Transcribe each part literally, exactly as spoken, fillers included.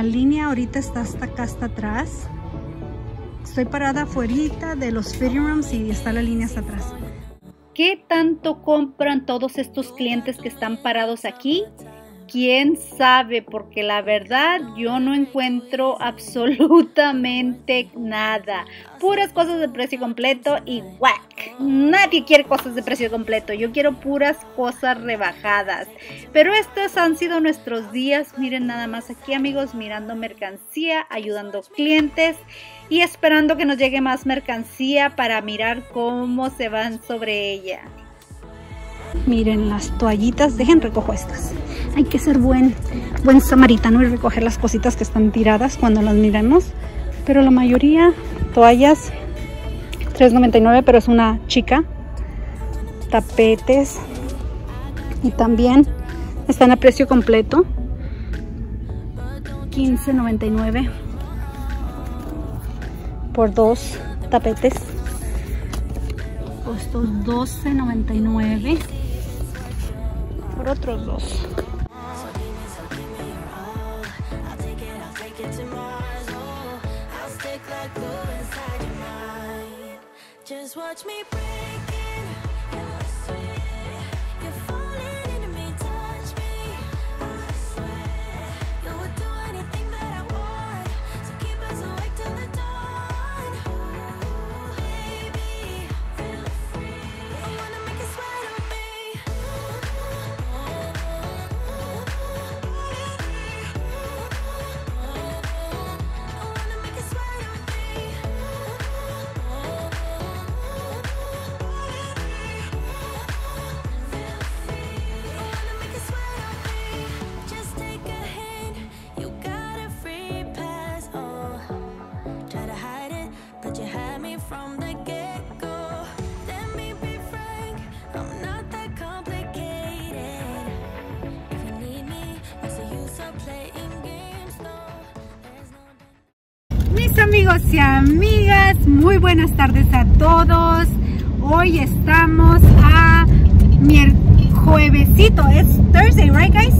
La línea ahorita está hasta acá, hasta atrás. Estoy parada afuera de los fitting rooms y está la línea hasta atrás. ¿Qué tanto compran todos estos clientes que están parados aquí? ¿Quién sabe? Porque la verdad yo no encuentro absolutamente nada. Puras cosas de precio completo y whack. Nadie quiere cosas de precio completo. Yo quiero puras cosas rebajadas. Pero estos han sido nuestros días. Miren nada más aquí, amigos, mirando mercancía, ayudando clientes y esperando que nos llegue más mercancía para mirar cómo se van sobre ella. Miren las toallitas, dejen recojo estas. Hay que ser buen, buen samaritano y recoger las cositas que están tiradas cuando las miremos. Pero la mayoría, toallas, tres noventa y nueve, pero es una chica. Tapetes. Y también están a precio completo. quince noventa y nueve. Por dos tapetes. Estos doce noventa y nueve. Por otros dos. Mis amigos y amigas, muy buenas tardes a todos. Hoy estamos a juevesito, es Thursday, right guys?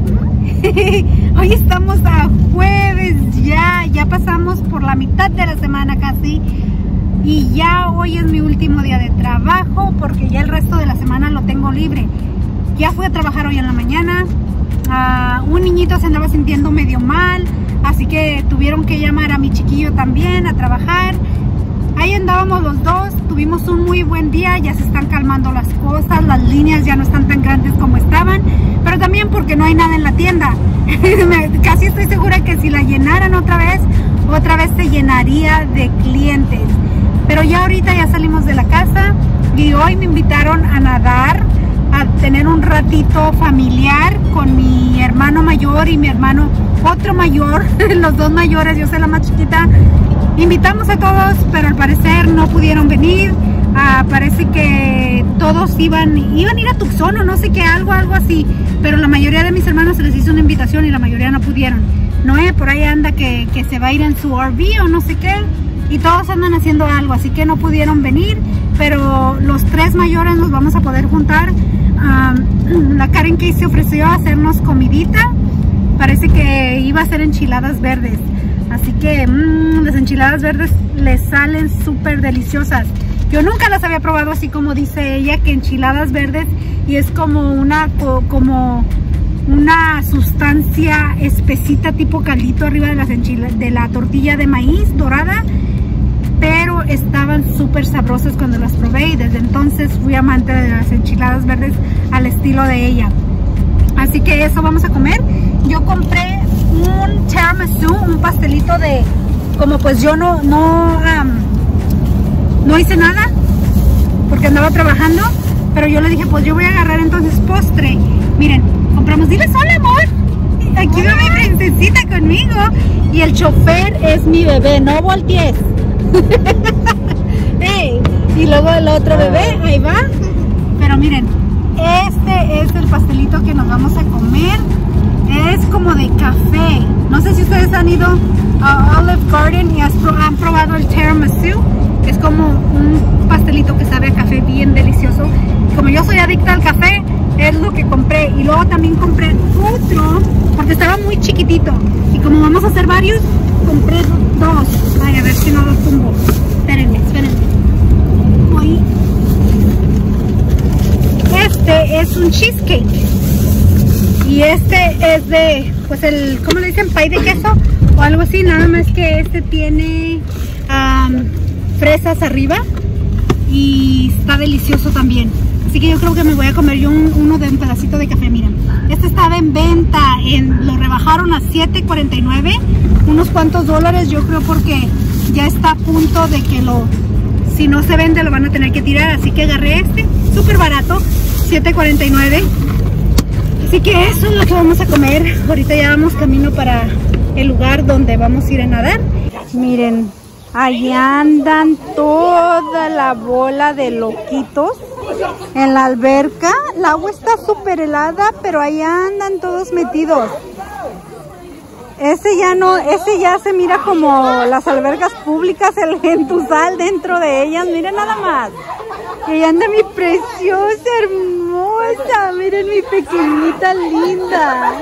Yep. Hoy estamos a jueves ya, ya pasamos por la mitad de la semana casi. Y ya hoy es mi último día de trabajo porque ya el resto de la semana lo tengo libre. Ya fui a trabajar hoy en la mañana. Uh, un niñito se andaba sintiendo medio mal, así que tuvieron que llamar a mi chiquillo también a trabajar. Ahí andábamos los dos, tuvimos un muy buen día, ya se están calmando las cosas, las líneas ya no están tan grandes como estaban, pero también porque no hay nada en la tienda. Casi estoy segura que si la llenaran otra vez, otra vez se llenaría de clientes. Pero ya ahorita ya salimos de la casa y hoy me invitaron a nadar, a tener un ratito familiar con mi hermano mayor y mi hermano otro mayor, los dos mayores, yo soy la más chiquita. Invitamos a todos, pero al parecer no pudieron venir. Uh, parece que todos iban, iban a ir a Tucson o no sé qué, algo, algo así. Pero la mayoría de mis hermanos se les hizo una invitación y la mayoría no pudieron. Noé por ahí anda que, que se va a ir en su R V o no sé qué. Y todos andan haciendo algo, así que no pudieron venir. Pero los tres mayores nos vamos a poder juntar. Um, la Karen Kay se ofreció a hacernos comidita. Parece que iba a hacer enchiladas verdes. Así que mmm, las enchiladas verdes les salen súper deliciosas. Yo nunca las había probado así como dice ella, que enchiladas verdes, y es como una, como una sustancia espesita tipo caldito arriba de, las enchiladas, de la tortilla de maíz dorada. Pero estaban súper sabrosas cuando las probé y desde entonces fui amante de las enchiladas verdes al estilo de ella. Así que eso vamos a comer. Yo compré un tiramisú, un pastelito de, como pues yo no no um, no hice nada porque andaba trabajando, pero yo le dije pues yo voy a agarrar entonces postre. Miren, compramos, dile hola amor, aquí va mi princesita conmigo y el chofer es mi bebé, no voltees. Hey, y luego el otro bebé, ahí va. Pero miren, este es el pastelito que nos vamos a comer. Es como de café. No sé si ustedes han ido a Olive Garden y han probado el tiramisú. Es como un pastelito que sabe a café, bien delicioso. Como yo soy adicta al café, es lo que compré. Y luego también compré otro, porque estaba muy chiquitito. Y como vamos a hacer varios, compré dos. Ay, a ver si no los tumbo. Espérenme, espérenme. Hoy. Este es un cheesecake. Y este es de, pues el, ¿cómo le dicen? Pie de queso o algo así. Nada más que este tiene um, fresas arriba. Y está delicioso también. Así que yo creo que me voy a comer yo un, uno de un pedacito de café. Miren, este estaba en venta, en, lo rebajaron a siete cuarenta y nueve, unos cuantos dólares, yo creo, porque ya está a punto de que lo, si no se vende lo van a tener que tirar. Así que agarré este, súper barato, siete cuarenta y nueve. Así que eso es lo que vamos a comer. Ahorita ya vamos camino para el lugar donde vamos a ir a nadar. Miren, ahí andan toda la bola de loquitos en la alberca. El agua está súper helada, pero ahí andan todos metidos. Ese ya no, ese ya se mira como las albercas públicas, el gentusal dentro de ellas. Miren nada más. Y ahí anda mi preciosa, hermosa. Miren mi pequeñita linda.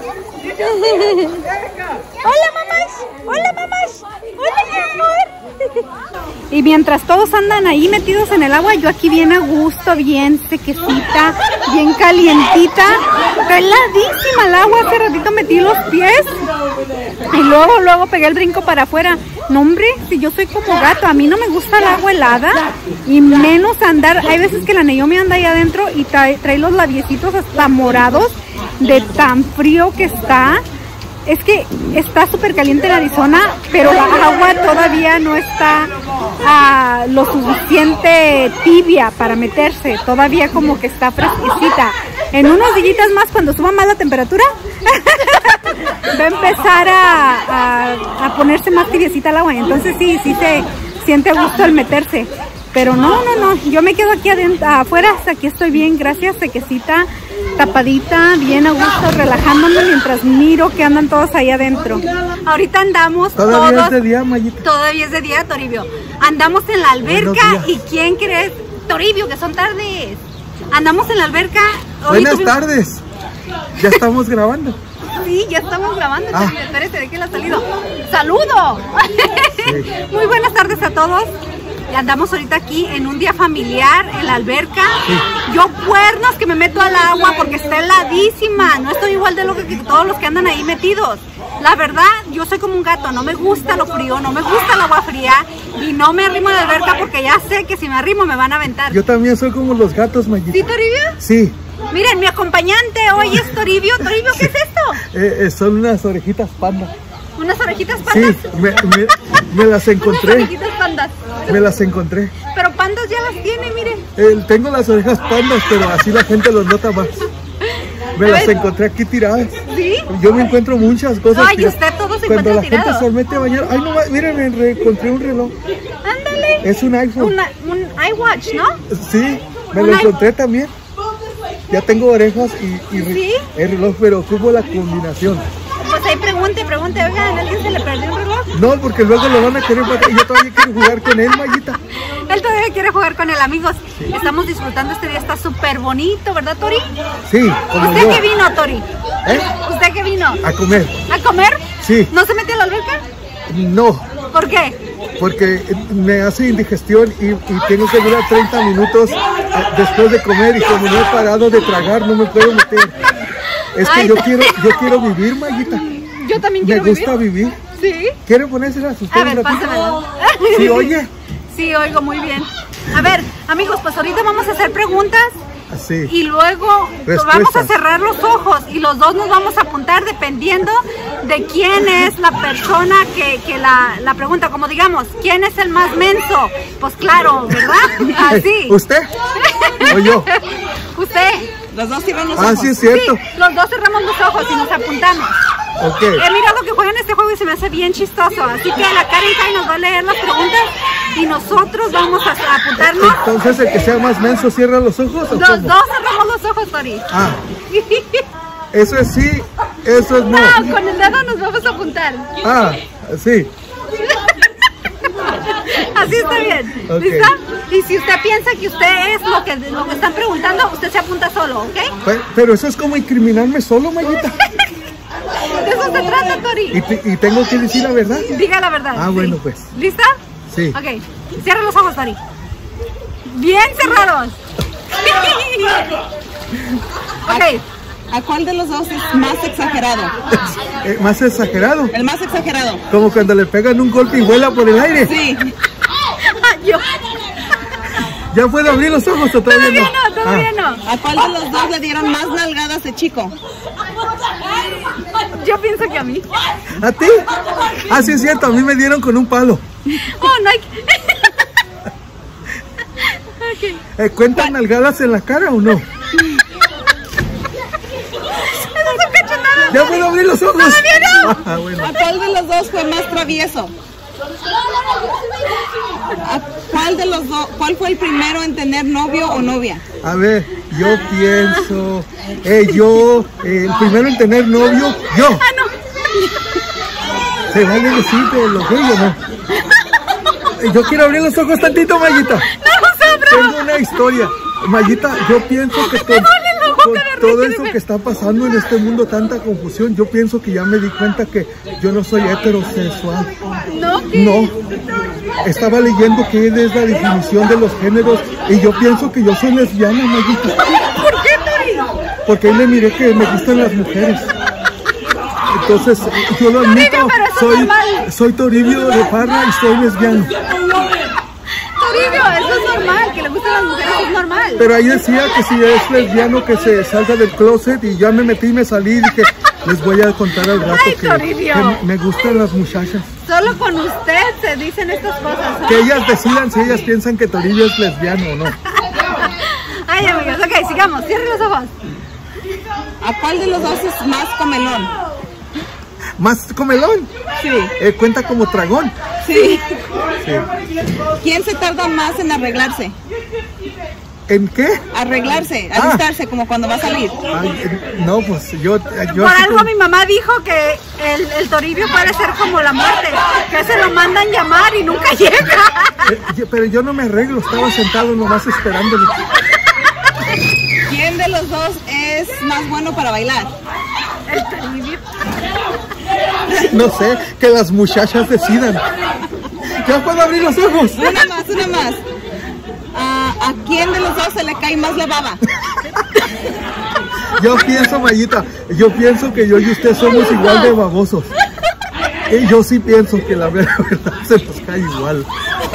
Hola, mamás. Hola, mamás. Hola, mi amor. Y mientras todos andan ahí metidos en el agua, yo aquí bien a gusto, bien sequecita, bien calientita. Está heladísima el agua. Hace ratito metí los pies y luego, luego pegué el brinco para afuera. No, hombre, si yo soy como gato, a mí no me gusta el agua helada y menos andar. Hay veces que la Naomi anda ahí adentro y trae, trae los labiecitos hasta morados de tan frío que está. Es que está súper caliente en Arizona, pero la agua todavía no está uh, lo suficiente tibia para meterse. Todavía como que está fresquecita. En unos días más, cuando suba más la temperatura, va a empezar a, a, a ponerse más tibiecita el agua. Entonces sí, sí se siente a gusto el meterse. Pero no, no, no, yo me quedo aquí adentro, afuera, hasta aquí estoy bien, gracias, sequecita, tapadita, bien a gusto, relajándome mientras miro que andan todos ahí adentro. Ahorita andamos ¿Todavía todos, es de día, Mayita? Todavía es de día, Toribio. Andamos en la alberca y ¿quién crees? Toribio, que son tardes. Andamos en la alberca. Buenas tuvimos... tardes, ya estamos grabando. Sí, ya estamos grabando, ah. espérate, ¿de qué le ha salido? ¡Saludo! Sí. Muy buenas tardes a todos. Andamos ahorita aquí en un día familiar en la alberca. Sí. Yo cuernos que me meto al agua porque está heladísima. No estoy igual de loca que todos los que andan ahí metidos. La verdad, yo soy como un gato. No me gusta lo frío, no me gusta el agua fría. Y no me arrimo a la alberca porque ya sé que si me arrimo me van a aventar. Yo también soy como los gatos, Mayita. ¿Sí, Toribio? Sí. Miren, mi acompañante hoy es Toribio. Toribio, ¿qué es esto? eh, eh, son unas orejitas panda. ¿Unas orejitas pandas? Sí, me, me, me las encontré. Unas orejitas pandas. Me las encontré. Pero pandas ya las tiene, miren. Eh, tengo las orejas pandas, pero así la gente los nota más. Me las encontré aquí tiradas. ¿Sí? Yo me encuentro muchas cosas. Ay, usted todo se Cuando encuentra la tirado. gente se mete a bañar. Ay, no, miren, me encontré un reloj. Ándale. Es un iPhone. Una, un iWatch, ¿no? Sí, me un lo encontré también. Ya tengo orejas y, y ¿Sí? el reloj, pero ocupo la combinación. Pues ahí pregunte, pregunte, oigan, ¿a alguien se le perdió un reloj? No, porque luego lo van a querer matar y yo todavía quiero jugar con él, Mayita. Él todavía quiere jugar con él, amigos. Sí. Estamos disfrutando este día, está súper bonito, ¿verdad, Tori? Sí, como ¿Usted yo. qué vino, Tori? ¿Eh? ¿Usted qué vino? A comer. ¿A comer? Sí. ¿No se mete a la alberca? No. ¿Por qué? Porque me hace indigestión y, y tengo que durar treinta minutos después de comer y como no he parado de tragar, no me puedo meter. Es que Ay, yo quiero, yo quiero vivir, Mayita. Yo también quiero vivir. Me gusta vivir. ¿Sí? ¿Quieren ponérsela a ustedes? A ver, pásamela. ¿Sí oye? Sí, oigo muy bien. A ver, amigos, pues ahorita vamos a hacer preguntas. Sí. Y luego Respuestas. Vamos a cerrar los ojos y los dos nos vamos a apuntar dependiendo de quién es la persona que, que la, la pregunta. Como digamos, ¿quién es el más menso? Pues claro, ¿verdad? Así. ¿Usted? ¿O yo? Usted. Los dos cierran los ah, ojos. Sí, es cierto. Sí, los dos cerramos los ojos y nos apuntamos. Okay. He mirado que juegan este juego y se me hace bien chistoso. Así que la Karen Kai nos va a leer las preguntas y nosotros vamos a apuntarnos. Entonces, el que sea más menso cierra los ojos. ¿O los cómo? dos cerramos los ojos, Tori. Ah. Eso es sí, eso es no. No, con el dedo nos vamos a apuntar. Ah, sí. Así está bien. Okay. ¿Listo? Y si usted piensa que usted es lo que, lo que están preguntando, usted se apunta solo, ¿ok? Pero, pero eso es como incriminarme solo, Mayita. De eso se trata, Tori. ¿Y, te, ¿Y tengo que decir la verdad? Diga la verdad. Ah, sí. bueno, pues. ¿Lista? Sí. Ok, cierra los ojos, Tori. Bien cerrados. Ok. ¿A cuál de los dos es más exagerado? Eh, ¿Más exagerado? El más exagerado. Como cuando le pegan un golpe y vuela por el aire. Sí. Yo. ¿Ya puedo abrir los ojos o todavía, Todavía no? Todavía ah. no. ¿A cuál de los dos le dieron más nalgadas de chico? Yo pienso que a mí. ¿A ti? Ah, sí es cierto, a mí me dieron con un palo. Oh, no hay que... Okay. Eh, ¿Cuentan nalgadas en la cara o no? Esas son cachetadas. ¿Ya puedo abrir los ojos? Todavía no. Ah, bueno. ¿A cuál de los dos fue más travieso? ¿A cuál de los dos, cuál fue el primero en tener novio o novia? A ver, yo pienso... Eh, yo, eh, el primero en tener novio, yo. Ah, no. ¿Se vale decir de lo que yo no? Eh, Yo quiero abrir los ojos tantito, Mayita. Tengo una historia. Mayita, yo pienso que con, con todo esto que está pasando en este mundo, tanta confusión, yo pienso que ya me di cuenta que yo no soy heterosexual. No, ¿qué? No. Estaba leyendo que es la definición de los géneros y yo pienso que yo soy lesbiana, Mayita. ¿Por qué, Tori? Porque ahí le miré que me gustan las mujeres. Entonces, yo lo admito, Toribio, pero eso es soy, normal. soy Toribio de Parra y soy lesbiano. Toribio, eso es normal, que le gustan las mujeres es normal. Pero ahí decía que si es lesbiano que se salga del closet y ya me metí y me salí y dije, les voy a contar al rato Ay, que, Toribio. que me gustan las muchachas. Solo con usted se dicen estas cosas. ¿eh? Que ellas decidan si ellas piensan que Toribio es lesbiano o no. Ay, amigos, ok, sigamos, cierren los ojos. ¿A cuál de los dos es más comelón? ¿Más comelón? Sí. Eh, ¿Cuenta como tragón? Sí. Sí. ¿Quién se tarda más en arreglarse? ¿En qué? Arreglarse, Ah. alistarse, como cuando va a salir. Ay, eh, no, pues yo... yo Por así algo como- mi mamá dijo que el, el Toribio puede ser como la muerte, que se lo mandan llamar y nunca llega. Eh, yo- pero yo no me arreglo, estaba sentado nomás esperándolo. ¿Quién de los dos es más bueno para bailar? El Toribio. No sé, que las muchachas decidan. ¿Ya puedo abrir los ojos? Una más, una más. ¿A, ¿A quién de los dos se le cae más la baba? Yo pienso, Mayita, yo pienso que yo y usted somos igual de babosos. Y yo sí pienso que la verdad se nos cae igual.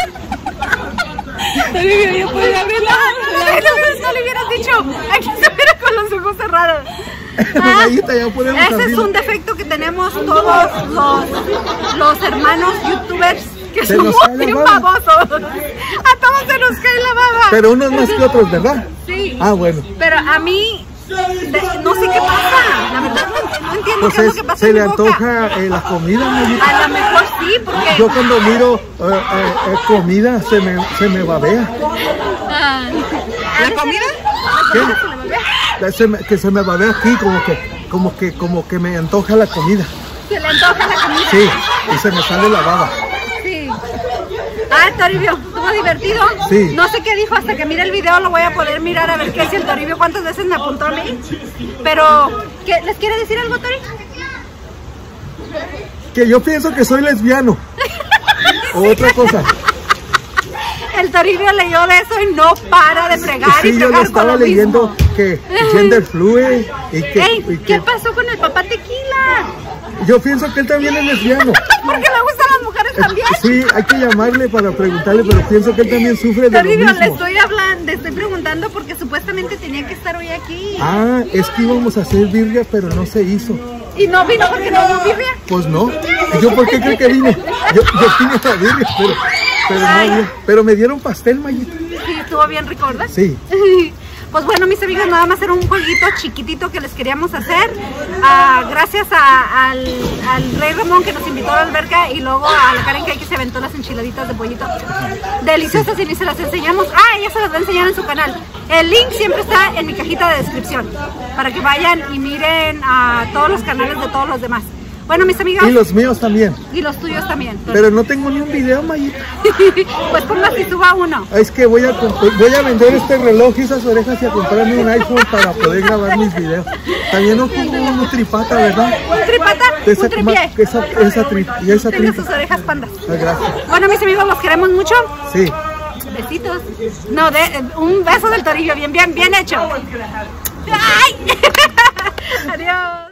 Toribio, ya puede abrirla. Ay, no, no le hubieras dicho, aquí se mira con los ojos cerrados. Ah, Mayita, ya podemos ese es abrirlo. un defecto que tenemos todos los, los hermanos youtubers que Se somos nos cae la bien baba. babosos. A todos se nos cae la baba. Pero unos más que otros, ¿verdad? Sí. Ah, bueno. Pero a mí, de- no sé qué pasa. La verdad no, no entiendo Pues qué es lo es- que pasa se en le mi boca. antoja eh, la comida, Mayita. A lo mejor sí, porque... Yo cuando miro eh, eh, eh, comida se me, se me babea. Ah, ¿La comida? ¿Qué? Se me- que se me babea aquí, como que, como que, como que me antoja la comida. se le antoja la comida. Sí, y se me sale la baba. Sí. Ah, Toribio, ¿estuvo divertido? Sí. No sé qué dijo, hasta que mire el video lo voy a poder mirar a ver qué es el Toribio, cuántas veces me apuntó a mí. Pero, ¿qué, ¿les quiere decir algo, Tori? Que yo pienso que soy lesbiano. O otra cosa. El Toribio leyó de eso y no para de fregar y Sí, yo fregar lo con estaba lo leyendo mismo. que gender fluid y que, Ey, y ¿qué que pasó con el papá Tequila? yo pienso que él también es lesbiano. Porque le gustan las mujeres también. Sí, hay que llamarle para preguntarle, pero pienso que él también sufre de lo Toribio, le mismo. estoy hablando, le estoy preguntando porque supuestamente tenía que estar hoy aquí. Ah, es que íbamos a hacer birria, pero no se hizo. Y no vino porque no hubo birria. Pues no. ¿Yo por qué creo que vine? Yo, yo vine a birria, pero, pero no Ay. había. Pero me dieron pastel, Mayita. Sí, estuvo bien rico, ¿verdad? Sí. Pues bueno, mis amigos, nada más era un jueguito chiquitito que les queríamos hacer. Ah, gracias a- al, al Rey Ramón que nos invitó a la alberca y luego a la Karen Kay que se aventó las enchiladitas de pollito. Deliciosas y ni se las enseñamos. Ah, ella se las va a enseñar en su canal. El link siempre está en mi cajita de descripción para que vayan y miren a todos los canales de todos los demás. Bueno, mis amigos, Y los míos también. y los tuyos también. Pero no tengo ni un video, Mayita. Pues pongas y suba uno. Es que voy a, comp- voy a vender este reloj y esas orejas y a comprarme un iPhone para poder grabar mis videos. También ocupo un tripata, ¿verdad? Un tripata. de esa, un tripié. esa, esa tri, y esa Tenga tripa. sus orejas pandas. Ay, gracias. Bueno, mis amigos, los queremos mucho. Sí. Besitos. No, de, un beso del torillo, bien, bien, bien hecho. ¡Ay! Adiós.